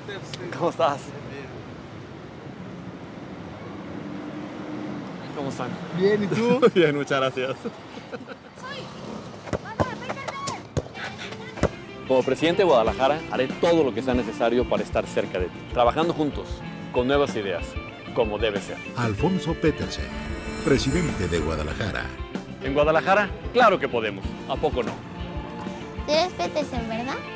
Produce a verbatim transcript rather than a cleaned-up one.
¿Cómo estás? ¿Cómo están? Bien, ¿y tú? Bien, muchas gracias. Como presidente de Guadalajara, haré todo lo que sea necesario para estar cerca de ti, trabajando juntos, con nuevas ideas, como debe ser. Alfonso Petersen, presidente de Guadalajara. En Guadalajara, claro que podemos. ¿A poco no? Tú eres Petersen, ¿verdad?